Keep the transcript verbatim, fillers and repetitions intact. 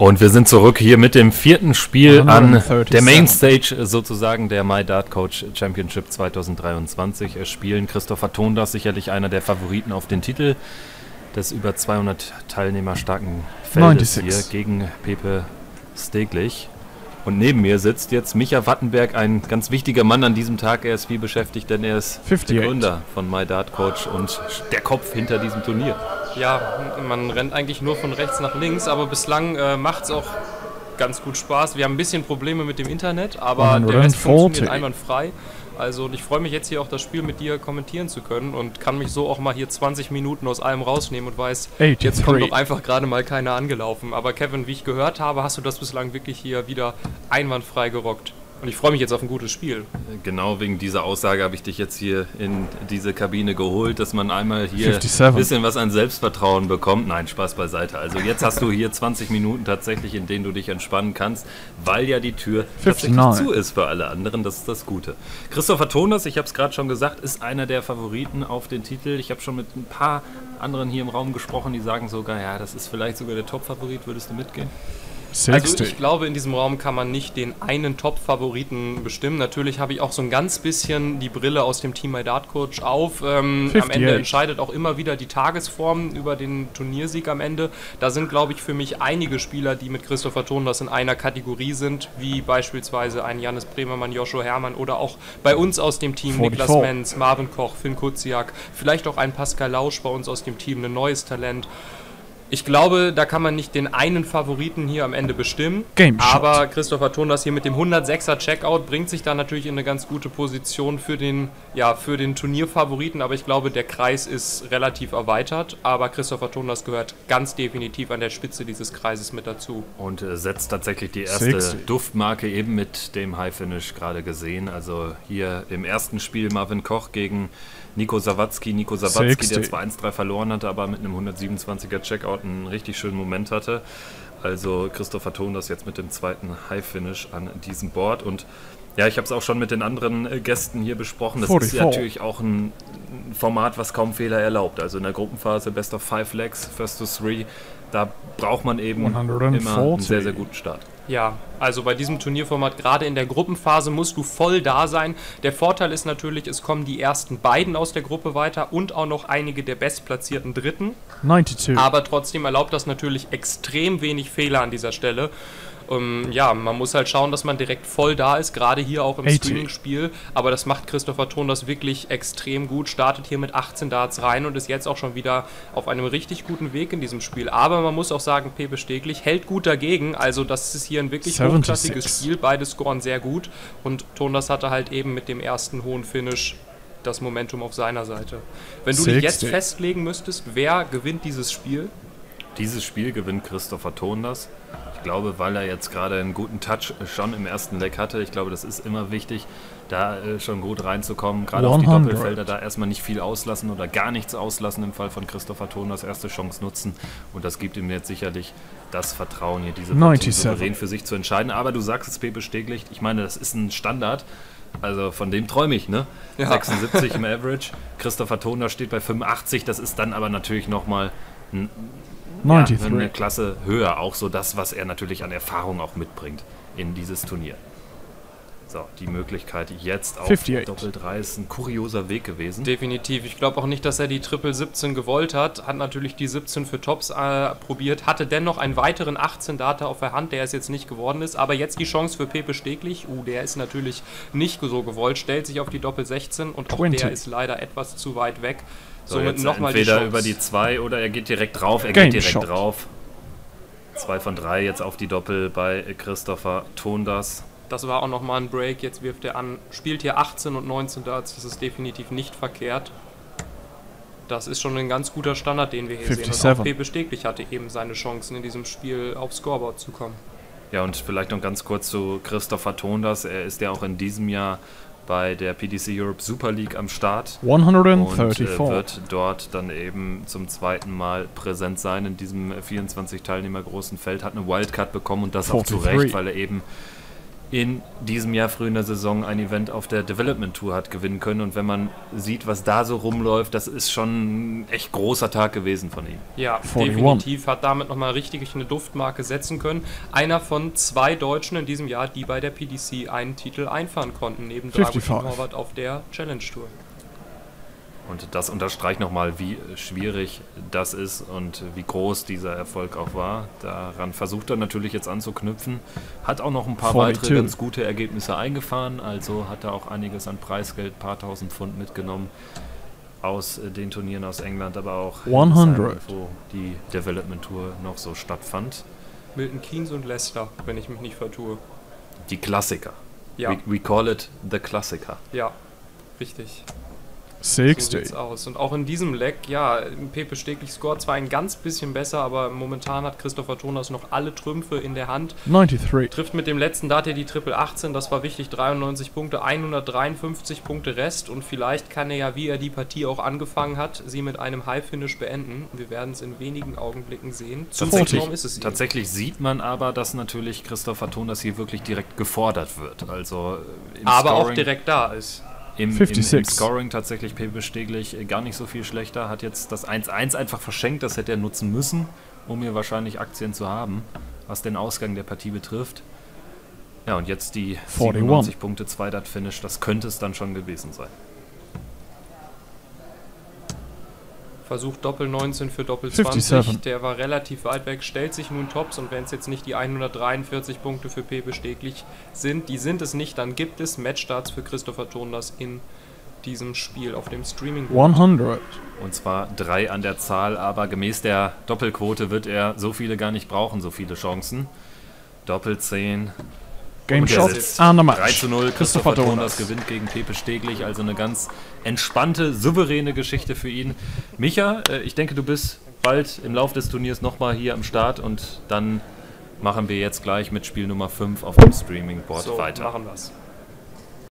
Und wir sind zurück hier mit dem vierten Spiel an der Mainstage sozusagen der My Dart Coach Championship zwanzig dreiundzwanzig. Es spielen Christopher Tondas, sicherlich einer der Favoriten auf den Titel des über zweihundert Teilnehmer starken Feldes neunundsechzig. hier gegen Pepe Steglich. Und neben mir sitzt jetzt Micha Wattenberg, ein ganz wichtiger Mann an diesem Tag. Er ist viel beschäftigt, denn er ist fünfundachtzig. der Gründer von My Dart Coach und der Kopf hinter diesem Turnier. Ja, man rennt eigentlich nur von rechts nach links, aber bislang äh, macht es auch ganz gut Spaß. Wir haben ein bisschen Probleme mit dem Internet, aber der Rest funktioniert einwandfrei. Also und ich freue mich jetzt hier auch das Spiel mit dir kommentieren zu können und kann mich so auch mal hier zwanzig Minuten aus allem rausnehmen und weiß, dreiundachtzig. jetzt kommt doch einfach gerade mal keiner angelaufen. Aber Kevin, wie ich gehört habe, hast du das bislang wirklich hier wieder einwandfrei gerockt. Und ich freue mich jetzt auf ein gutes Spiel. Genau wegen dieser Aussage habe ich dich jetzt hier in diese Kabine geholt, dass man einmal hier siebenundfünfzig. ein bisschen was an Selbstvertrauen bekommt. Nein, Spaß beiseite. Also jetzt hast du hier zwanzig Minuten tatsächlich, in denen du dich entspannen kannst, weil ja die Tür tatsächlich neunundfünfzig. zu ist für alle anderen. Das ist das Gute. Christopher Tondas, ich habe es gerade schon gesagt, ist einer der Favoriten auf den Titel. Ich habe schon mit ein paar anderen hier im Raum gesprochen, die sagen sogar, ja, das ist vielleicht sogar der Top-Favorit. Würdest du mitgehen? Also ich glaube, in diesem Raum kann man nicht den einen Top-Favoriten bestimmen. Natürlich habe ich auch so ein ganz bisschen die Brille aus dem Team My Dart Coach auf. Ähm, am Ende entscheidet auch immer wieder die Tagesform über den Turniersieg am Ende. Da sind, glaube ich, für mich einige Spieler, die mit Christopher Tondas in einer Kategorie sind, wie beispielsweise ein Jannis Bremermann, Joshua Herrmann oder auch bei uns aus dem Team Niklas Menz, Marvin Koch, Finn Kuziak, vielleicht auch ein Pascal Lausch bei uns aus dem Team, ein neues Talent. Ich glaube, da kann man nicht den einen Favoriten hier am Ende bestimmen, Game aber Christopher Tondas hier mit dem hundertsechser Checkout bringt sich da natürlich in eine ganz gute Position für den, ja, für den Turnierfavoriten, aber ich glaube, der Kreis ist relativ erweitert, aber Christopher Tondas gehört ganz definitiv an der Spitze dieses Kreises mit dazu. Und äh, setzt tatsächlich die erste sechzig. Duftmarke eben mit dem High Finish gerade gesehen. Also hier im ersten Spiel Marvin Koch gegen Nico Sawatzki. Nico Sawatzki, sechzig. Der zwar eins drei verloren hatte, aber mit einem hundertsiebenundzwanziger Checkout einen richtig schönen Moment hatte. Also Christopher Tondas jetzt mit dem zweiten High Finish an diesem Board. Und ja, ich habe es auch schon mit den anderen äh, Gästen hier besprochen. Das vierundvierzig. Ist natürlich auch ein Format, was kaum Fehler erlaubt. Also in der Gruppenphase Best of Five Legs, First to Three, da braucht man eben immer einen sehr, sehr guten Start. Ja, also bei diesem Turnierformat, gerade in der Gruppenphase, musst du voll da sein. Der Vorteil ist natürlich, es kommen die ersten beiden aus der Gruppe weiter und auch noch einige der bestplatzierten Dritten. zweiundneunzig. Aber trotzdem erlaubt das natürlich extrem wenig Fehler an dieser Stelle. Um, ja, man muss halt schauen, dass man direkt voll da ist, gerade hier auch im achtzig. Streaming-Spiel. Aber das macht Christopher Tondas wirklich extrem gut. Startet hier mit achtzehn Darts rein und ist jetzt auch schon wieder auf einem richtig guten Weg in diesem Spiel. Aber man muss auch sagen, Pepe Steglich hält gut dagegen. Also das ist hier ein wirklich siebenundsiebzig. hochklassiges Spiel. Beide scoren sehr gut. Und Tondas hatte halt eben mit dem ersten hohen Finish das Momentum auf seiner Seite. Wenn du dich jetzt festlegen müsstest, wer gewinnt dieses Spiel? Dieses Spiel gewinnt Christopher Tondas. Ich glaube, weil er jetzt gerade einen guten Touch schon im ersten Leg hatte. Ich glaube, das ist immer wichtig, da äh, schon gut reinzukommen. Gerade auf die Doppelfelder da erstmal nicht viel auslassen oder gar nichts auslassen im Fall von Christopher Tondas. Erste Chance nutzen. Und das gibt ihm jetzt sicherlich das Vertrauen, hier diese Partie souverän für sich zu entscheiden. Aber du sagst es, Pepe Steglich. Ich meine, das ist ein Standard. Also von dem träume ich, ne? Ja. sechsundsiebzig im Average. Christopher Tondas steht bei fünfundachtzig. Das ist dann aber natürlich nochmal ein Ja, eine Klasse höher, auch so das, was er natürlich an Erfahrung auch mitbringt in dieses Turnier. So, die Möglichkeit jetzt auf Doppel drei ist ein kurioser Weg gewesen. Definitiv. Ich glaube auch nicht, dass er die Triple siebzehn gewollt hat. Hat natürlich die siebzehn für Tops äh, probiert. Hatte dennoch einen weiteren achtzehn Data auf der Hand, der es jetzt nicht geworden ist. Aber jetzt die Chance für Pepe Steglich. Uh, der ist natürlich nicht so gewollt. Stellt sich auf die Doppel sechzehn und auch zwanzig. Der ist leider etwas zu weit weg. So, somit nochmal entweder die über die zwei oder er geht direkt drauf. Er Game geht direkt Shot. drauf. zwei von drei jetzt auf die Doppel bei Christopher Tondas. Das war auch nochmal ein Break. Jetzt wirft er an. Spielt hier achtzehn und neunzehn Darts. Das ist definitiv nicht verkehrt. Das ist schon ein ganz guter Standard, den wir hier fünfundsiebzig. Sehen. Und auch Pepe Steglich hatte eben seine Chancen, in diesem Spiel aufs Scoreboard zu kommen. Ja, und vielleicht noch ganz kurz zu Christopher Tondas. Er ist ja auch in diesem Jahr bei der P D C Europe Super League am Start hundertvierundvierzig. Und äh, wird dort dann eben zum zweiten Mal präsent sein in diesem vierundzwanzig Teilnehmer großen Feld. Hat eine Wildcard bekommen und das auch zu Recht, weil er eben in diesem Jahr früh in der Saison ein Event auf der Development Tour hat gewinnen können. Und wenn man sieht, was da so rumläuft, das ist schon ein echt großer Tag gewesen von ihm. Ja, definitiv. Hat damit nochmal richtig eine Duftmarke setzen können. Einer von zwei Deutschen in diesem Jahr, die bei der P D C einen Titel einfahren konnten, neben Dragutin Horvat auf der Challenge Tour. Und das unterstreicht nochmal, wie schwierig das ist und wie groß dieser Erfolg auch war. Daran versucht er natürlich jetzt anzuknüpfen. Hat auch noch ein paar weitere ganz gute Ergebnisse eingefahren. Also hat er auch einiges an Preisgeld, ein paar tausend Pfund mitgenommen aus den Turnieren aus England, aber auch hundert, wo die Development Tour noch so stattfand. Milton Keynes und Leicester, wenn ich mich nicht vertue. Die Klassiker. Ja. We, we call it the Klassiker. Ja, richtig. sechzig. So sieht's aus. Und auch in diesem Leck, ja, Pepe Steglich scoret zwar ein ganz bisschen besser, aber momentan hat Christopher Toners noch alle Trümpfe in der Hand. neunundneunzig. Trifft mit dem letzten, da hat er die Triple achtzehn, das war wichtig, dreiundneunzig Punkte, hundertdreiundfünfzig Punkte Rest und vielleicht kann er ja, wie er die Partie auch angefangen hat, sie mit einem High-Finish beenden. Wir werden es in wenigen Augenblicken sehen. Tatsächlich, ist es tatsächlich sieht man aber, dass natürlich Christopher Toners hier wirklich direkt gefordert wird. Also im aber Scoring auch direkt da ist. Im, im, Im Scoring tatsächlich Pepe Steglich gar nicht so viel schlechter. Hat jetzt das eins eins einfach verschenkt. Das hätte er nutzen müssen, um hier wahrscheinlich Aktien zu haben, was den Ausgang der Partie betrifft. Ja, und jetzt die siebenundneunzig Punkte, zwei Dart-Finish. Das könnte es dann schon gewesen sein. Versucht Doppel neunzehn für Doppel zwanzig, der war relativ weit weg, stellt sich nun Tops und wenn es jetzt nicht die hundertdreiundvierzig Punkte für Pepe Steglich sind, die sind es nicht, dann gibt es Matchstarts für Christopher Toners in diesem Spiel auf dem Streaming. hundert. Und zwar drei an der Zahl, aber gemäß der Doppelquote wird er so viele gar nicht brauchen, so viele Chancen. Doppel zehn. Game Shots and a Match. drei zu null, Christopher Toners gewinnt gegen Pepe Steglich, also eine ganz entspannte, souveräne Geschichte für ihn. Micha, äh, ich denke, du bist bald im Laufe des Turniers nochmal hier am Start und dann machen wir jetzt gleich mit Spiel Nummer fünf auf dem Streaming-Board so, weiter. Machen wir's.